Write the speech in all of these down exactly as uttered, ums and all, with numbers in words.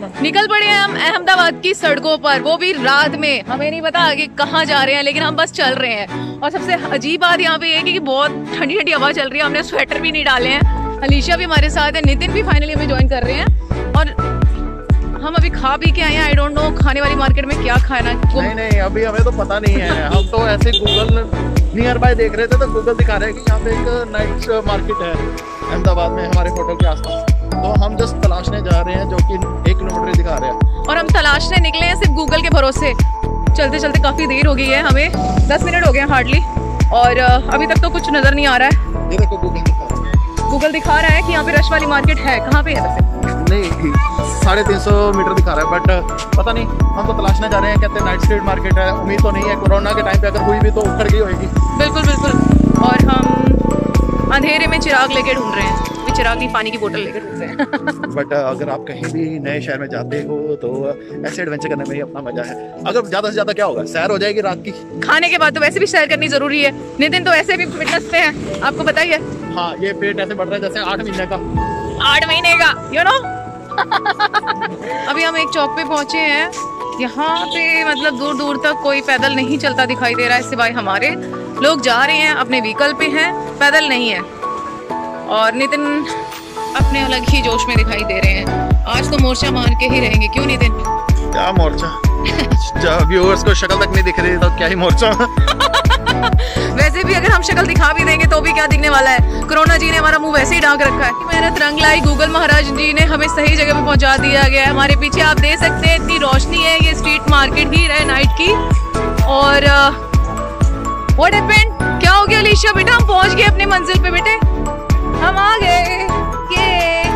निकल पड़े हैं हम अहमदाबाद की सड़कों पर, वो भी रात में। हमें नहीं पता आगे कहाँ जा रहे हैं, लेकिन हम बस चल रहे हैं। और सबसे अजीब बात यहाँ पे ये है कि बहुत ठंडी ठंडी हवा चल रही है। हमने स्वेटर भी नहीं डाले हैं। अलीशा भी हमारे साथ है, नितिन भी फाइनली हमें ज्वाइन कर रहे हैं। और हम अभी खा पी के आए हैं। आई डोंट नो खाने वाली मार्केट में क्या खाना। नहीं नहीं अभी हमें तो पता नहीं है। हम तो ऐसे गूगल नियर बाय देख रहे थे, तो गूगल दिखा रहे हैं कि यहाँ पे एक नाइट मार्केट है अहमदाबाद में हमारे होटल के आसपास। तो हम जस्ट तलाशने जा रहे हैं, जो कि एक किलोमीटर दिखा रहे हैं। और हम तलाशने निकले हैं सिर्फ गूगल के भरोसे। चलते चलते काफी देर हो गई है, हमें दस मिनट हो गए हैं हार्डली, और अभी तक तो कुछ नजर नहीं आ रहा है। ये देखो गूगल दिखा रहा है। गूगल दिखा रहा है कि यहाँ पे रश वाली मार्केट है। कहाँ पे है वैसे? नहीं, साढ़े तीन सौ मीटर दिखा रहा है, बट पता नहीं। हम तो तलाशने जा रहे हैं, कहते हैं नाइट स्ट्रीट मार्केट है। उम्मीद तो नहीं है, कोरोना के टाइम पे अगर हुई भी तो उखड़ गई होगी। बिल्कुल बिल्कुल। और हम अंधेरे में चिराग लेके ढूंढ रहे हैं। चिराग नहीं, पानी की बोतल लेकर ढूंढ रहे हैं। बट अगर आप कहीं भी नए शहर में जाते हो तो ऐसे एडवेंचर करने में ही अपना मजा है। अगर ज्यादा से ज्यादा क्या होगा, सैर हो जाएगी रात की। खाने के बाद तो वैसे भी सैर करनी जरूरी है। नितिन तो ऐसे भी फिटनेस पे है, आपको पता ही है। हाँ, ये पेट ऐसे बढ़ रहा है जैसे आठ महीने का आठ महीने का यू नो अभी हम एक चौक पे पहुंचे हैं। यहाँ पे मतलब दूर दूर तक कोई पैदल नहीं चलता दिखाई दे रहा है, सिवाय हमारे। लोग जा रहे हैं, अपने व्हीकल पे हैं, पैदल नहीं है। और नितिन अपने अलग ही जोश में दिखाई दे रहे हैं। आज तो मोर्चा मार के ही रहेंगे, क्यों नितिन? क्या मोर्चा? जब व्यूअर्स को शक्ल तक नहीं दिख रही तो क्या ही मोर्चा। वैसे भी अगर हम शक्ल दिखा भी देंगे तो भी क्या दिखने वाला है। कोरोना जी ने हमारा मुंह वैसे ही ढांक रखा है। मेहनत रंग लाई, गूगल महाराज जी ने हमें सही जगह पे पहुंचा दिया गया है। हमारे पीछे आप देख सकते हैं इतनी रोशनी है, ये स्ट्रीट मार्केट ही है नाइट की। और व्हाट हैपेंड? क्या हो गया अलीशा बेटा? हम पहुंच गए अपने मंजिल पे बेटे, हम आ गए। ये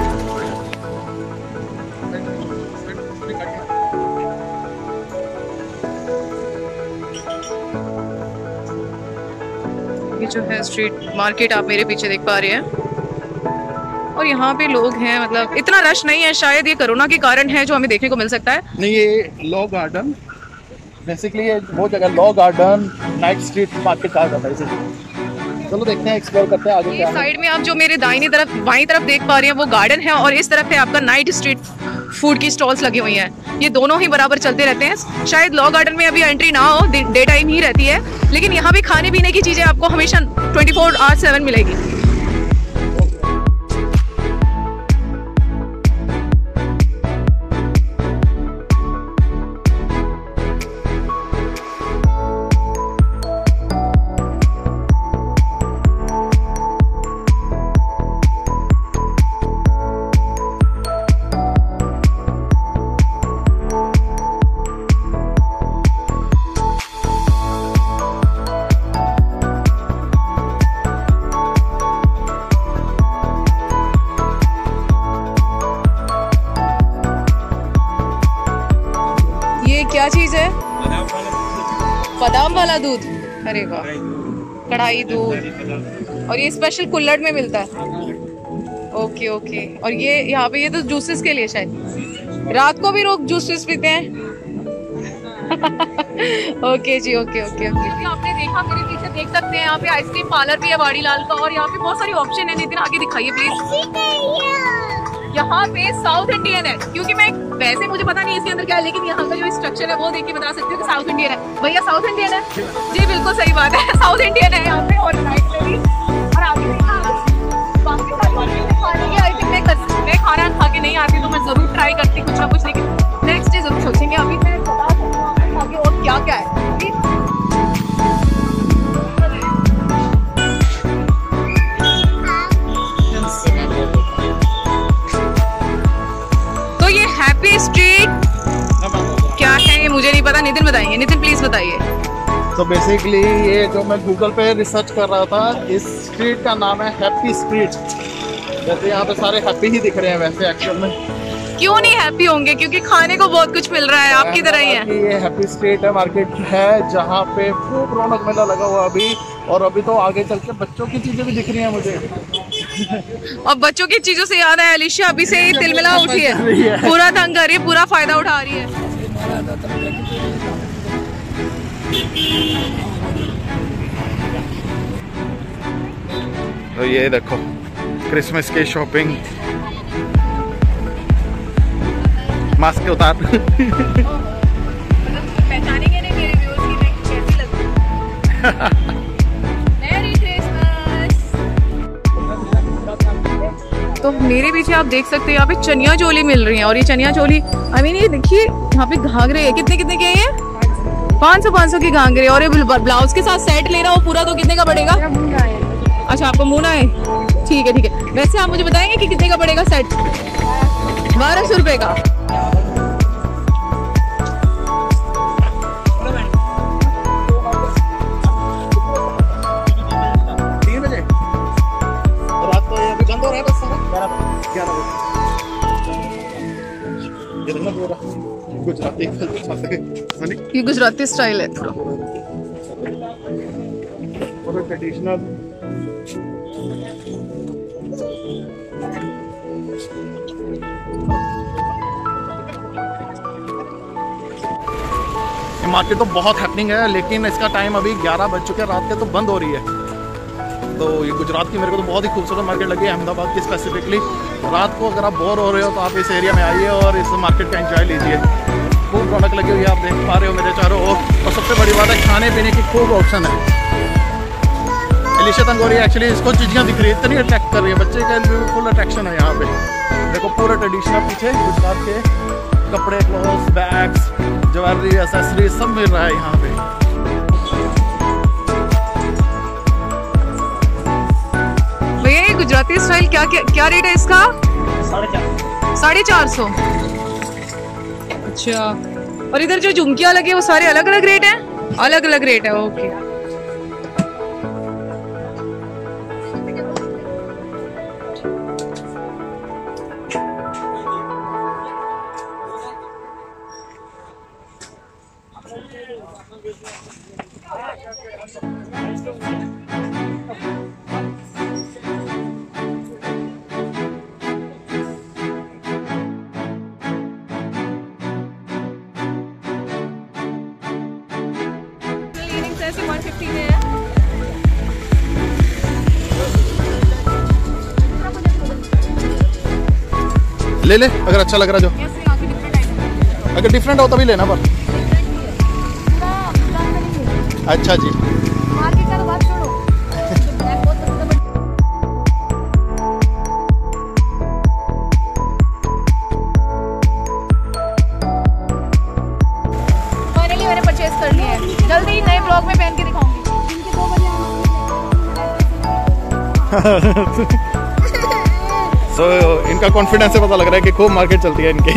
ये जो है स्ट्रीट मार्केट आप मेरे पीछे देख पा रहे हैं। और यहाँ पे लोग हैं, मतलब इतना रश नहीं है। शायद ये कोरोना के कारण है जो हमें देखने को मिल सकता है। नहीं, ये लॉ गार्डन बेसिकली वो जगह law garden night street market कहा जाता है इसे। चलो देखते हैं, एक्सप्लोर करते हैं आगे। ये साइड में आप जो मेरे दाहिनी तरफ बाईं तरफ देख पा रहे हैं वो गार्डन है, और इस तरफ है आपका नाइट स्ट्रीट फूड की स्टॉल्स लगी हुई हैं। ये दोनों ही बराबर चलते रहते हैं। शायद लॉ गार्डन में अभी एंट्री ना हो, डे टाइम ही रहती है, लेकिन यहाँ भी खाने पीने की चीजें आपको हमेशा ट्वेंटी फोर आवर सेवन मिलेगी। क्या चीज है? बादाम वाला दूध। अरे वाह, कढ़ाई दूध। और ये स्पेशल कुल्हड़ में मिलता है। Okay okay. और ये यहाँ पे ये तो जूसेस के लिए शायद रात को भी लोग जूसेस पीते हैं। ओके जी, ओके ओके ओके। आपने देखा मेरे पीछे देख सकते हैं, यहाँ पे आइसक्रीम पार्लर भी है वाड़ी लाल का, और यहाँ पे बहुत सारी ऑप्शन है। नितिन आगे दिखाइए प्लीज। यहाँ पे साउथ इंडियन है, क्योंकि मैं वैसे मुझे पता नहीं इसके अंदर क्या है, लेकिन यहाँ का जो स्ट्रक्चर है वो देख के बता सकते हो कि साउथ इंडियन है। भैया साउथ इंडियन है जी, बिल्कुल सही बात है, साउथ इंडियन है यहाँ पे। और नाइट में भी और आगे बाकी खाने की आई थिंक मैं खाना खा के नहीं आती तो मैं जरूर ट्राई करती कुछ ना कुछ, लेकिन नेक्स्ट डे जरूर सोचेंगे। अभी मैं बता सकती हूँ आगे और क्या क्या है। तो ये हैप्पी स्ट्रीट क्या है ये मुझे नहीं पता, नितिन बताइए। नितिन प्लीज बताइए। तो बेसिकली ये जो मैं गूगल पे रिसर्च कर रहा था, इस स्ट्रीट का नाम है हैप्पी स्ट्रीट। जैसे यहाँ पे सारे हैप्पी ही दिख रहे हैं, वैसे एक्चुअल में क्यों नहीं हैप्पी होंगे, क्योंकि खाने को बहुत कुछ मिल रहा है आपकी तरह ही है। ये हैप्पी स्ट्रीट है, मार्केट है जहाँ पे खूब रौनक मेला लगा हुआ अभी, और अभी तो आगे चल के बच्चों की चीजें भी दिख रही हैं मुझे। और बच्चों की चीजों से याद है, अलीशा अभी से ही तिलमिला उठी है, पूरा तंग कर रही है, पूरा फायदा उठा रही है। तो ये देखो क्रिसमस की शॉपिंग मास्क उतार। पहचानेंगे नहीं मेरे व्यूअर्स की मैं कैसी लगती हूँ। मेरी क्रिसमस। तो मेरे पीछे आप देख सकते हैं यहाँ पे चनिया चोली मिल रही है, और ये चनिया चोली आई मीन ये देखिए यहाँ पे घाघरे है, कितने कितने के हैं? पाँच सौ पाँच सौ की घाघरे, और ये ब्लाउज के साथ सेट लेना हो पूरा तो कितने का पड़ेगा? अच्छा आपको मुना है, ठीक है ठीक है। वैसे आप मुझे बताएंगे कि कितने का पड़ेगा सेट? बारह सौ रुपए का। तीन बजे रात को ये अभी बंद हो रहा है बस सारा ग्यारह बजे। ये देखना पूरा गुजराती ये गुजराती स्टाइल है थोड़ा पूरा ट्रेडिशनल। मार्केट तो बहुत हैपनिंग है, लेकिन इसका टाइम अभी ग्यारह बज चुके हैं रात के, तो बंद हो रही है। तो ये गुजरात की मेरे को तो बहुत ही खूबसूरत मार्केट लगी है, अहमदाबाद की स्पेसिफिकली। रात को अगर आप बोर हो रहे हो तो आप इस एरिया में आइए और इस मार्केट का एंजॉय लीजिए। खूब रौनक लगी हुई है, आप देख पा रहे हो मेरे चारों ओर। और सबसे बड़ी बात है खाने पीने की खूब ऑप्शन है। एलिशा तंगोरी एक्चुअली इसको चीज़ें दिख रही है, इतनी अट्रैक्ट कर रही है, बच्चे का फुल अट्रैक्शन है यहाँ पे। देखो पूरा ट्रेडिशनल पीछे गुजरात के कपड़े, क्लोथ्स, बैग्स, ज्वेलरी, एक्सेसरीज सब मिल रहा है यहाँ पे। भैया ये गुजराती स्टाइल क्या क्या क्या रेट है इसका? साढ़े चार सौ। अच्छा, और इधर जो झुमकियाँ लगे वो सारे अलग अलग रेट हैं? अलग अलग रेट है, ओके। एक सौ पचास में है। ले ले अगर अच्छा लग रहा जो। अगर डिफरेंट हो तभी लेना पर। अच्छा जी फाइनली मैंने परचेज कर लिया है, जल्दी ही नए ब्लॉग में पहन के दिखाऊंगी। सो so, इनका कॉन्फिडेंस से पता लग रहा है कि खूब मार्केट चलती है इनकी।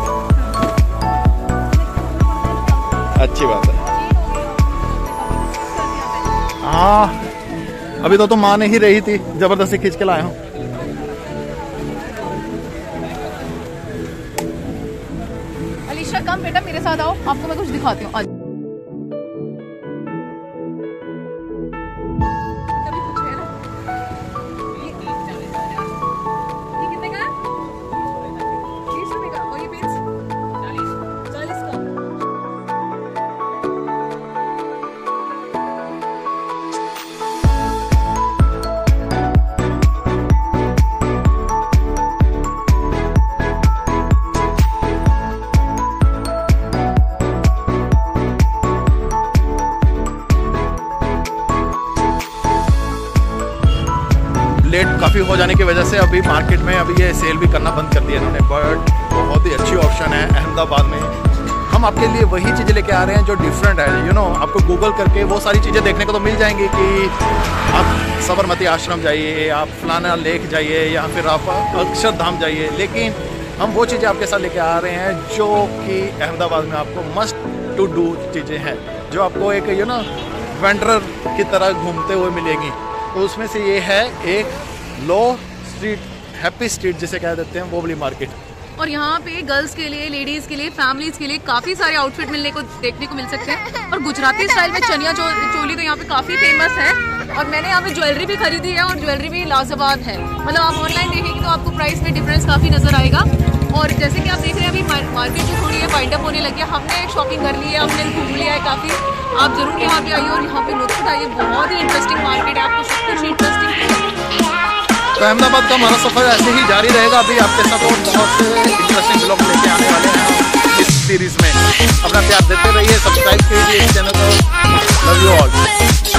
अच्छी बात है। हाँ अभी तो तुम तो मान ही रही थी, जबरदस्ती खींच के लाया हूँ। अलीशा कम बेटा मेरे साथ आओ, आपको मैं कुछ दिखाती हूँ। लेट काफ़ी हो जाने की वजह से अभी मार्केट में अभी ये सेल भी करना बंद कर दिया इन्होंने, बट बहुत ही अच्छी ऑप्शन है अहमदाबाद में। हम आपके लिए वही चीज़ें लेके आ रहे हैं जो डिफरेंट है। यू नो आपको गूगल करके वो सारी चीज़ें देखने को तो मिल जाएंगी कि आप साबरमती आश्रम जाइए, आप फलाना लेक जाइए, या फिर आप अक्षरधाम जाइए, लेकिन हम वो चीज़ें आपके साथ लेके आ रहे हैं जो कि अहमदाबाद में आपको मस्ट टू डू चीज़ें हैं, जो आपको एक यू नो वेंडर की तरह घूमते हुए मिलेंगी। तो उसमें से ये है एक लो स्ट्रीट, हैप्पी स्ट्रीट जिसे कह देते हैं, वो वाली मार्केट। और यहाँ पे गर्ल्स के लिए, लेडीज के लिए, फैमिलीज के लिए काफी सारे आउटफिट मिलने को देखने को मिल सकते हैं। और गुजराती स्टाइल में चनिया चो, चोली तो यहाँ पे काफी फेमस है। और मैंने यहाँ पे ज्वेलरी भी खरीदी है, और ज्वेलरी भी लाजवाब है। मतलब आप ऑनलाइन देखेंगे तो आपको प्राइस में डिफरेंस काफी नजर आएगा। और जैसे कि आप देख रहे हैं अभी मार्केट जो थोड़ी है वाइंड अप होने लगी है, हमने शॉपिंग कर ली है, हमने घूम लिया है काफी। आप जरूर यहाँ पे आइए और यहाँ पे लुत्फ उठाइए, बहुत ही इंटरेस्टिंग मार्केट है, आपको सब कुछ इंटरेस्टिंग। तो अहमदाबाद का हमारा सफर ऐसे ही जारी रहेगा। अभी आपके साथ और बहुत से इंटरेस्टिंग ब्लॉग लेके आने वाले हैं। सीरीज में। अपना प्यार देते रहिए, सब्सक्राइब कीजिए इस चैनल को। Love you all.